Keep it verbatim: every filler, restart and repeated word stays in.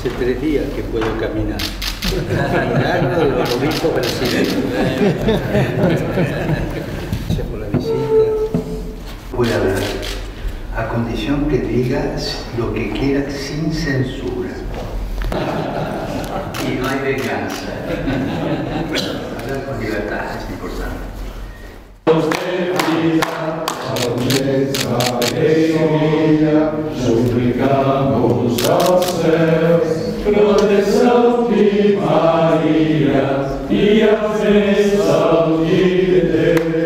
Hace tres días que puedo caminar. Milagro de los obispos brasileños. Gracias por la visita. Puede hablar, a condición que digas lo que quieras sin censura. Y no hay venganza. Hablar con libertad es importante. Suplicamos aos céus, proteção de Maria e a bênção de Deus.